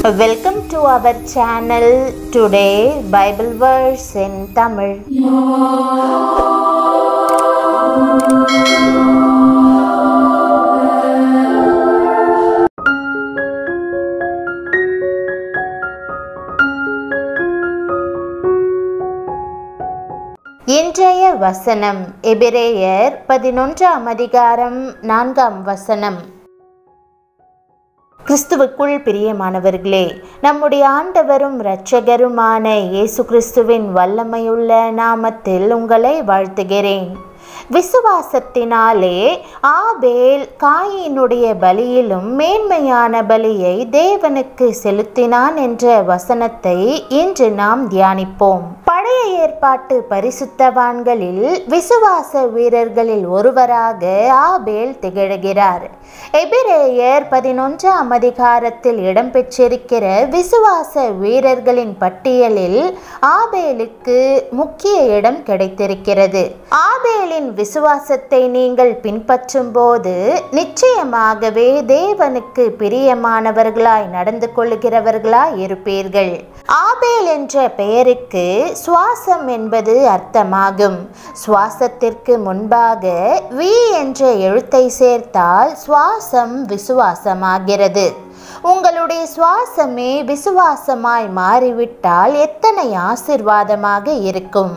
Welcome to our channel. Today Bible verse in Tamil. இன்றைய வசனம் எபிரேயர் 11ஆம் அதிகாரம் 4ஆம் வசனம். கிறிஸ்துவுக்குள் பிரியமானவர்களே, நம்முடைய ஆண்டவரும் இரட்சகருமான இயேசு கிறிஸ்துவின் வல்லமையுள்ள நாமத்தில் உங்களை வாழ்த்துகிறேன். விசுவாசத்தினாலே ஆபேல் காயினுடைய பலியிலும் மேன்மையான பலியை தேவனுக்கு செலுத்தினான் என்ற வசனத்தை இன்று நாம் தியானிப்போம். பழைய ஏற்பாட்டு பரிசுத்தவான்களில் விசுவாச வீரர்களில் ஒருவராக ஆபேல் திகழ்கிறார். எபிரேயர் 11ஆம் அதிகாரத்தில் இடம்பெற்றிருக்கிற விசுவாச வீரர்களின் பட்டியலில் ஆபேலுக்கு முக்கிய இடம் கிடைத்திருக்கிறது. ஆபேலின் விசுவாசத்தை நீங்கள் பின்பற்றும் போது நிச்சயமாகவே தேவனுக்கு பிரியமானவர்களாய் நடந்து கொள்கிறவர்களாய் இருப்பீர்கள். ஆபேல் என்ற பெயருக்கு சுவாசம் என்பது அர்த்தமாகும். சுவாசத்திற்கு முன்பாக வி என்ற எழுத்தை சேர்த்தால் சுவாசம் விசுவாசமாகிறது. உங்களுடைய சுவாசமே விசுவாசமாய் மாறிவிட்டால் எத்தனை ஆசீர்வாதமாக இருக்கும்.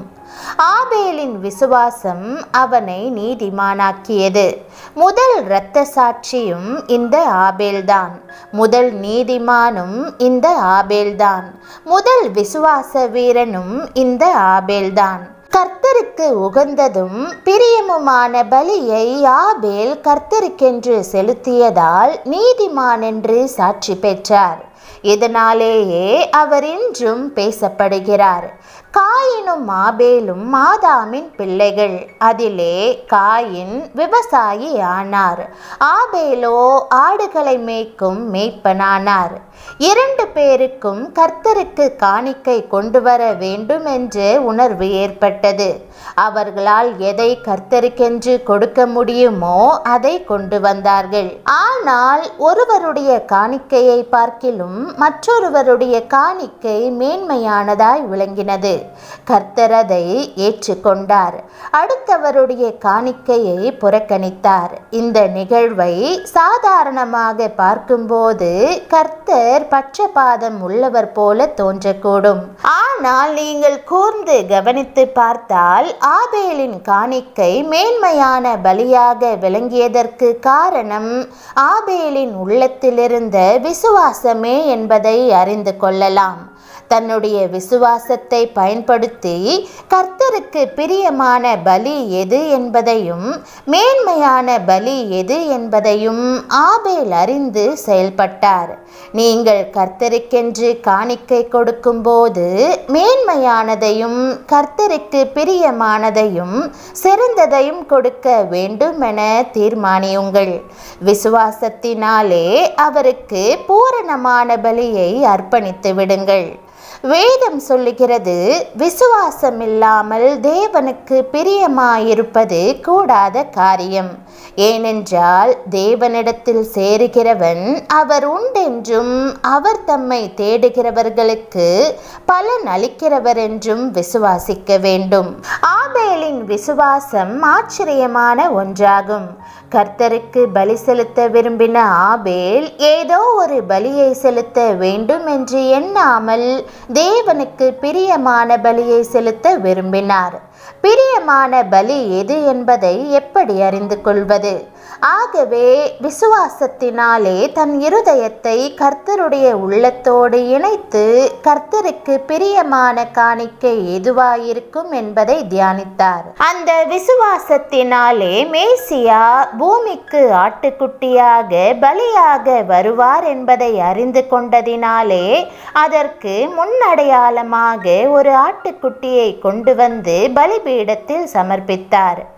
ஆபேலின் விசுவாசம் அவனை நீதிமானாக்கியது. முதல் இரத்த சாட்சியும் இந்த ஆபேல்தான். முதல் நீதிமானும் இந்த ஆபேல்தான். முதல் விசுவாச வீரனும் இந்த ஆபேல்தான். கர்த்தருக்கு உகந்ததும் பிரியமுமான பலியை ஆபேல் கர்த்தருக்கென்று செலுத்தியதால் நீதிமான் என்று சாட்சி பெற்றார். இதனாலேயே அவர் இன்றும் பேசப்படுகிறார். காயினும் ஆபேலும் ஆதாமின் பிள்ளைகள். அதிலே காயின் விவசாயி ஆனார், ஆபேலோ ஆடுகளை மேய்க்கும் மேய்ப்பனானார். இரண்டு பேருக்கும் கர்த்தருக்கு காணிக்கை கொண்டு வர வேண்டும் என்ற உணர்வு ஏற்பட்டது. அவர்களால் எதை கர்த்தருக்கென்று கொடுக்க முடியுமோ அதை கொண்டு வந்தார்கள். ஆனால் ஒருவருடைய காணிக்கையை பார்க்கிலும் மற்றொருவருடைய காணிக்கை மேன்மையானதாய் விளங்கினது. கர்த்தர் அதை ஏற்றுக்கொண்டார். அடுத்தவருடைய காணிக்கையை புறக்கணித்தார். இந்த நிகழ்வை சாதாரணமாக பார்க்கும்போது கர்த்தர் பட்சபாதம் உள்ளவர் போல தோன்றக்கூடும். ஆனால் நீங்கள் கூர்ந்து கவனித்து பார்த்தால் ஆபேலின் காணிக்கை மேன்மையான பலியாக விளங்கியதற்கு காரணம் ஆபேலின் உள்ளத்திலிருந்த விசுவாசமே என்பதை அறிந்து கொள்ளலாம். தன்னுடைய விசுவாசத்தை பயன்படுத்தி கர்த்தருக்கு பிரியமான பலி எது என்பதையும் மேன்மையான பலி எது என்பதையும் ஆபேல் அறிந்து செயல்பட்டார். நீங்கள் கர்த்தருக்கென்று காணிக்கை கொடுக்கும்போது மேன்மையானதையும் கர்த்தருக்கு பிரியமானதையும் சிறந்ததையும் கொடுக்க வேண்டும் என தீர்மானியுங்கள். விசுவாசத்தினாலே அவருக்கு பூரணமான பலியை அர்ப்பணித்து விடுங்கள். வேதம் சொல்லுகிறது, விசுவாசம் இல்லாமல் தேவனுக்கு பிரியமாயிருப்பது கூடாத காரியம். ஏனென்றால் தேவனிடத்தில் சேருகிறவன் அவர் உண்டென்றும் அவர் தம்மை தேடுகிறவர்களுக்கு பலன் அளிக்கிறவர் என்றும் விசுவாசிக்க வேண்டும். ஆபேலின் விசுவாசம் ஆச்சரியமான ஒன்றாகும். கர்த்தருக்கு பலி செலுத்த விரும்பின ஆபேல் ஏதோ ஒரு பலியை செலுத்த வேண்டும் என்று எண்ணாமல் தேவனுக்கு பிரியமான பலியை செலுத்த விரும்பினார். பிரியமான பலி எது என்பதை எப்படி அறிந்து கொள்வது? ஆகவே விசுவாசத்தினாலே தன் இருதயத்தை கர்த்தருடைய உள்ளத்தோடு இணைத்து கர்த்தருக்கு பிரியமான காணிக்கை எதுவாயிருக்கும் என்பதை தியானித்தார். அந்த விசுவாசத்தினாலே மேசியா பூமிக்கு ஆட்டுக்குட்டியாக பலியாக வருவார் என்பதை அறிந்து கொண்டதினாலே அதற்கு முன்னடையாளமாக ஒரு ஆட்டுக்குட்டியை கொண்டு வந்து பலிபீடத்தில் சமர்ப்பித்தார்.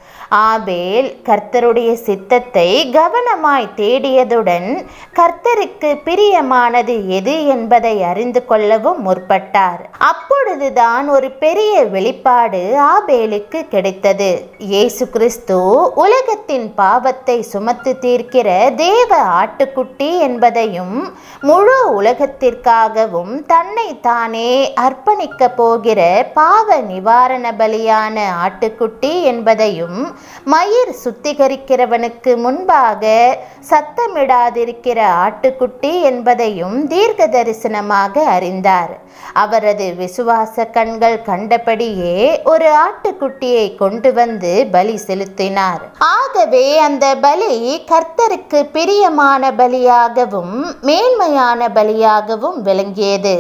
ஆபேல் கர்த்தருடைய சித்தத்தை கவனமாய் தேடியதுடன் கர்த்தருக்கு பிரியமானது எது என்பதை அறிந்து கொள்ளவும் முற்பட்டார். அப்பொழுதுதான் ஒரு பெரிய வெளிப்பாடு ஆபேலுக்கு கிடைத்தது. இயேசு கிறிஸ்து உலகத்தின் பாவத்தை சுமத்து தீர்க்கிற தேவ ஆட்டுக்குட்டி என்பதையும் முழு உலகத்திற்காகவும் தன்னை தானே அர்ப்பணிக்க போகிற பாவ நிவாரண பலியான ஆட்டுக்குட்டி என்பதையும் மயிர் சுத்திகரிக்கிறவனுக்கு முன்பாக சத்தமிடாதிருக்கிற ஆட்டுக்குட்டி என்பதையும் தீர்க்க தரிசனமாக அறிந்தார். அவரது விசுவாச கண்கள் கண்டபடியே ஒரு ஆட்டுக்குட்டியை கொண்டு வந்து பலி செலுத்தினார். ஆகவே அந்த பலி கர்த்தருக்கு பிரியமான பலியாகவும் மேன்மையான பலியாகவும் விளங்கியது.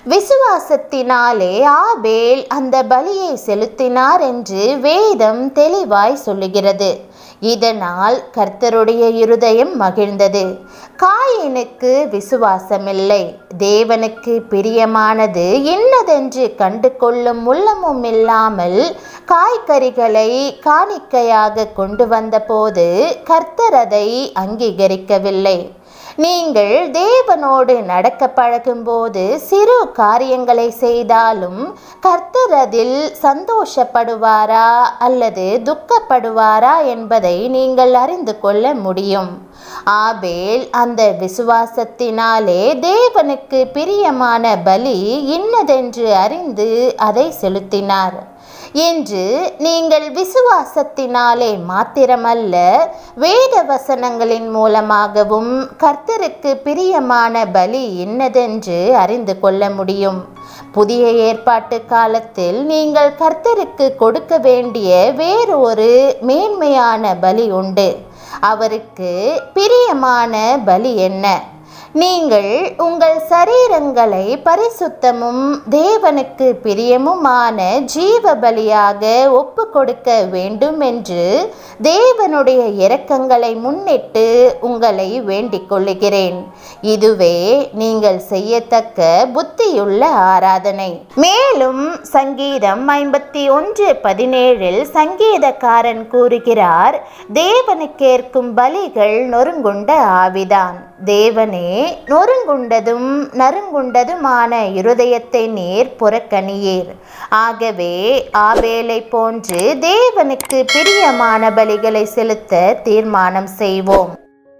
விசுவாசத்தினாலே ஆபேல் அந்த பலியை செலுத்தினார் என்று வேதம் தெளிவாய் சொல்லுகிறது. இதனால் கர்த்தருடைய இருதயம் மகிழ்ந்தது. காயினுக்கு விசுவாசமில்லை. தேவனுக்கு பிரியமானது இன்னதென்று கண்டு கொள்ளும் உள்ளமும் இல்லாமல் காய்கறிகளை காணிக்கையாக கொண்டு வந்தபோது கர்த்தர் அதை அங்கீகரிக்கவில்லை. நீங்கள் தேவனோடு நடக்க பழகும்போது சிறு காரியங்களை செய்தாலும் கர்த்தர் அதில் சந்தோஷப்படுவாரா அல்லது துக்கப்படுவாரா என்பதை நீங்கள் அறிந்து கொள்ள முடியும். ஆபேல் அந்த விசுவாசத்தினாலே தேவனுக்கு பிரியமான பலி இன்னதென்று அறிந்து அதை செலுத்தினார். என்று நீங்கள் விசுவாசத்தினாலே மாத்திரமல்ல, வேத வசனங்களின் மூலமாகவும் கர்த்தருக்கு பிரியமான பலி இன்னதென்று அறிந்து கொள்ள முடியும். புதிய ஏற்பாட்டு காலத்தில் நீங்கள் கர்த்தருக்கு கொடுக்க வேண்டிய வேறு ஒரு மேன்மையான பலி உண்டு. அவருக்கு பிரியமான பலி என்ன? நீங்கள் உங்கள் சரீரங்களை பரிசுத்தமும் தேவனுக்கு பிரியமுமான ஜீவ பலியாக ஒப்பு கொடுக்க வேண்டும் என்று தேவனுடைய இரக்கங்களை முன்னிட்டு உங்களை வேண்டிக் கொள்ளுகிறேன். இதுவே நீங்கள் செய்யத்தக்க புத்தியுள்ள ஆராதனை. மேலும் சங்கீதம் 51:17 சங்கீதக்காரன் கூறுகிறார், தேவனுக்கேற்கும் பலிகள் நொறுங்குண்ட ஆவிதான். தேவனே, நொறுங்குண்டதும் நறுங்குண்டதுமான இருதயத்தை நீர் புறக்கணியீர். ஆகவே ஆபேலை போன்று தேவனுக்கு பிரியமான பலிகளை செலுத்த தீர்மானம் செய்வோம்.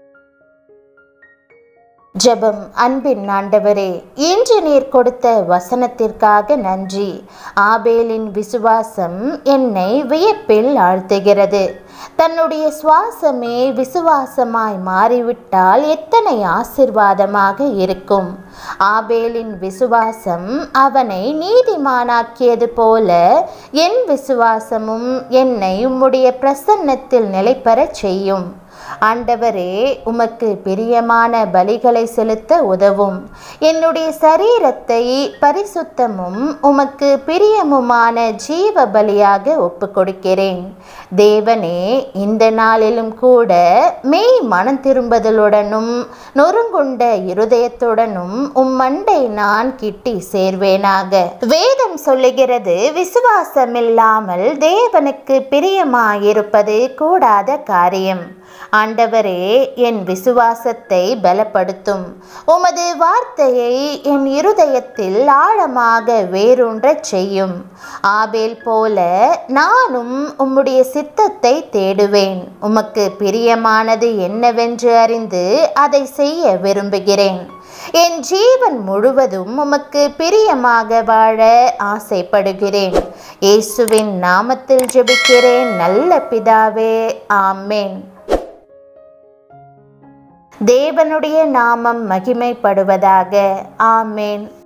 ஜெபம். அன்பின் ஆண்டவரே, இன்று நீர் கொடுத்த வசனத்திற்காக நன்றி. ஆபேலின் விசுவாசம் என்னை வியப்பில் ஆழ்த்துகிறது. தன்னுடைய சுவாசமே விசுவாசமாய் மாறிவிட்டால் எத்தனை ஆசீர்வாதமாக இருக்கும். ஆபேலின் விசுவாசம் அவனை நீதிமானாக்கியது போல என் விசுவாசமும் என்னை உம்முடைய பிரசன்னத்தில் நிலைபெறச் செய்யும். ஆண்டவரே, உமக்கு பிரியமான பலிகளை செலுத்த உதவும். என்னுடைய சரீரத்தை பரிசுத்தமும் உமக்கு பிரியமுமான ஜீவ பலியாக ஒப்பு கொடுக்கிறேன். தேவனே, இந்த நாளிலும் கூட மெய் மனம் திரும்புதலுடனும் நொறுங்குண்ட இருதயத்துடனும் உம்மண்டை நான் கிட்டி சேர்வேனாக. வேதம் சொல்லுகிறது, விசுவாசமில்லாமல் தேவனுக்கு பிரியமாயிருப்பது கூடாத காரியம். ஆண்டவரே, என் விசுவாசத்தை பலப்படுத்தும். உமது வார்த்தையை என் இருதயத்தில் ஆழமாக வேரூன்றச் செய்யும். ஆபேல் போல நானும் உம்முடைய சித்தத்தை தேடுவேன். உமக்கு பிரியமானது என்னவென்று அறிந்து அதை செய்ய விரும்புகிறேன். என் ஜீவன் முழுவதும் உமக்கு பிரியமாக வாழ ஆசைப்படுகிறேன். இயேசுவின் நாமத்தில் ஜெபிக்கிறேன் நல்ல பிதாவே, ஆமென். தேவனுடைய நாமம் மகிமைப்படுவதாக. ஆமென்.